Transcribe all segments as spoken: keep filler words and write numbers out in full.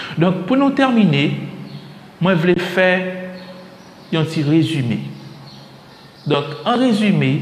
Donc, pour nous terminer, moi, je voulais faire un petit résumé. Donc, en résumé,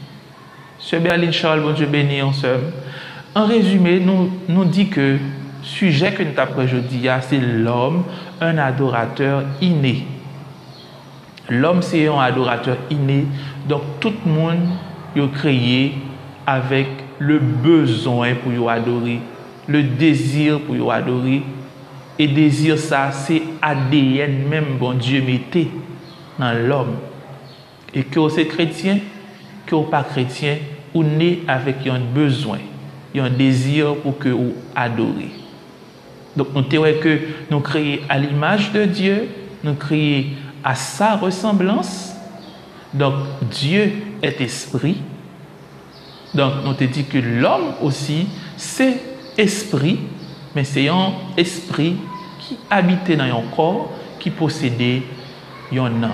M. Berlin Charles, bon Dieu béni ensemble, en résumé, nous, nous dit que le sujet que nous avons aujourd'hui, c'est l'homme, un adorateur inné. L'homme, c'est un adorateur inné. Donc, tout le monde est créé avec le besoin pour adorer, le désir pour adorer. Et désir, ça, c'est A D N même, bon Dieu, mettait dans l'homme. Et que vous êtes chrétien, que vous pas chrétien, vous naissez avec un besoin, un désir pour que vous adorez. Donc, nous disons que nous créons à l'image de Dieu, nous créons à sa ressemblance. Donc, Dieu est esprit. Donc, nous te dit que l'homme aussi, c'est esprit, mais c'est un esprit qui habitait dans un corps, qui possédait une âme.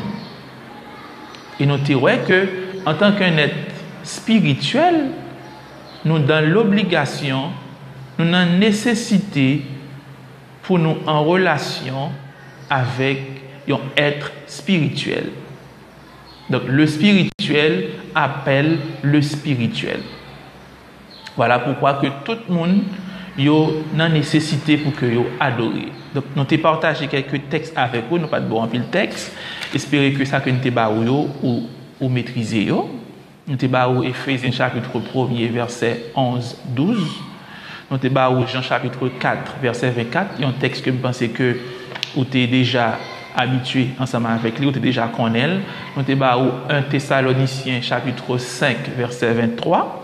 Et nous disons que, en tant qu'un être spirituel, nous dans l'obligation, nous avons la nécessité pour nous en relation avec un être spirituel. Donc, le spirituel appelle le spirituel. Voilà pourquoi que tout le monde a la nécessité pour que vous adorez. Donc, nous avons partagé quelques textes avec vous, nous pas de bon en pile texte. Espérez que ça que nous avons ou, ou maîtriser. Nous avons Éphésiens chapitre premier, verset onze douze. Nous avons Jean chapitre quatre, verset vingt-quatre. Il y a un texte que je pense que vous êtes déjà habitué ensemble avec lui, vous êtes déjà connaît. Nous avons un Thessaloniciens chapitre cinq, verset vingt-trois.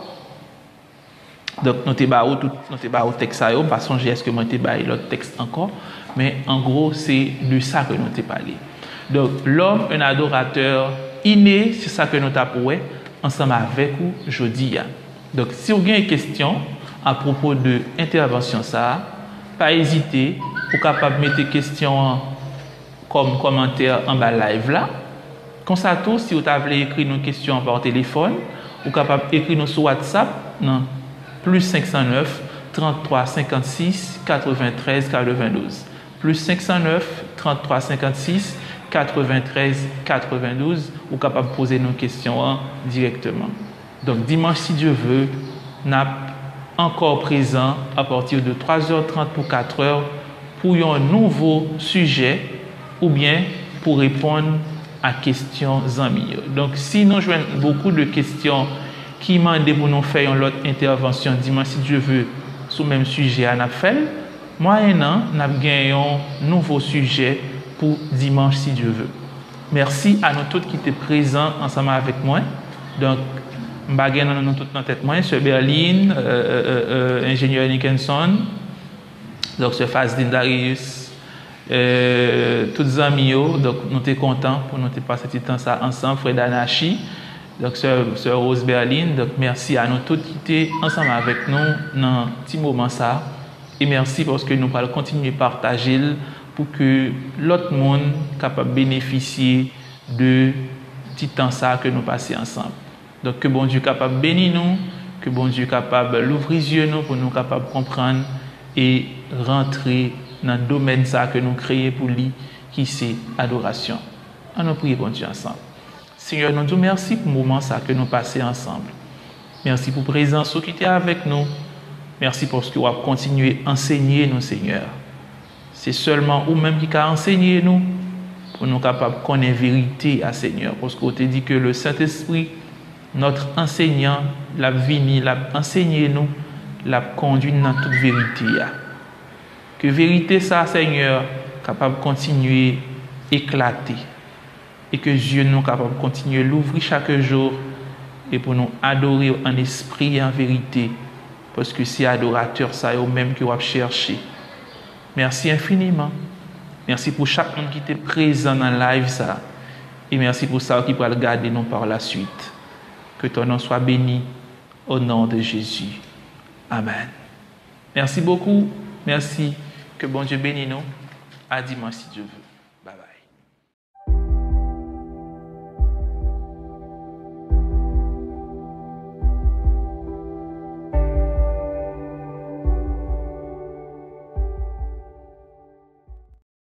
Donc, nous avons tout le texte, je ne sais pas si est-ce que moi j'ai l'autre texte encore, mais en gros, c'est de ça que nous avons parlé. Donc, l'homme, un adorateur inné, c'est ça que nous avons ensemble avec vous aujourd'hui. Donc, si vous avez une question à propos de l'intervention, ça, pas hésiter, vous êtes capable de mettre des questions comme commentaire en bas live là. Comme ça, tout, si vous avez écrit nos questions par téléphone, vous êtes capable d'écrire nous sur WhatsApp, non? Plus cinq cent neuf, trente-trois, cinquante-six, quatre-vingt-treize, quatre-vingt-douze. Plus cinq cent neuf, trente-trois, cinquante-six, quatre-vingt-treize, quatre-vingt-douze. Vous êtes capable de poser nos questions hein, directement. Donc, dimanche, si Dieu veut, nous sommes encore présents à partir de trois heures trente pour quatre heures pour un nouveau sujet ou bien pour répondre à questions amis. Donc, si nous jouons beaucoup de questions qui demandent pour nous faire une autre intervention dimanche, si Dieu veut, sur le même sujet à Napfel, moyennant, nous avons gagné un nouveau sujet pour dimanche, si Dieu veut. Merci à nous tous qui étaient présents ensemble avec moi. Donc, je vais nous tous dans tête moi, M. Berlin, euh, euh, euh, ingénieur Nickenson, donc M. Fazdin Darius, euh, tous les amis, donc nous sommes contents pour nous passer ce temps ça ensemble, Fred Anachi. Donc, Sœur Rose Berlin, donc merci à nous tous qui étaient ensemble avec nous dans un petit moment ça. Et merci parce que nous allons continuer à partager pour que l'autre monde soit capable de bénéficier de petit temps ça que nous passons ensemble. Donc, que bon Dieu soit capable de bénir nous, que bon Dieu soit capable d'ouvrir les yeux nous pour nous capables de comprendre et rentrer dans le domaine ça que nous créons pour lui, qui c'est adoration. On nous prie bon Dieu ensemble. Seigneur, nous te merci pour le moment ça que nous passons ensemble. Merci pour la présence qui était avec nous. Merci pour ce que vous avez continué à enseigner nous, Seigneur. C'est seulement vous-même qui avez enseigné nous pour nous capables de connaître la vérité à Seigneur. Parce que vous te dit que le Saint-Esprit, notre enseignant, l'a venu, l'a enseigné nous, l'a conduit dans toute vérité. Que vérité ça, Seigneur, capable de continuer à éclater. Et que Dieu nous capable de continuer à l'ouvrir chaque jour et pour nous adorer en esprit et en vérité. Parce que c'est adorateur, ça est au même que vous avez cherché. Merci infiniment. Merci pour chaque monde qui était présent dans le live. Ça. Et merci pour ça qui va le garder nous par la suite. Que ton nom soit béni au nom de Jésus. Amen. Merci beaucoup. Merci. Que bon Dieu bénisse nous. À dimanche si Dieu veut.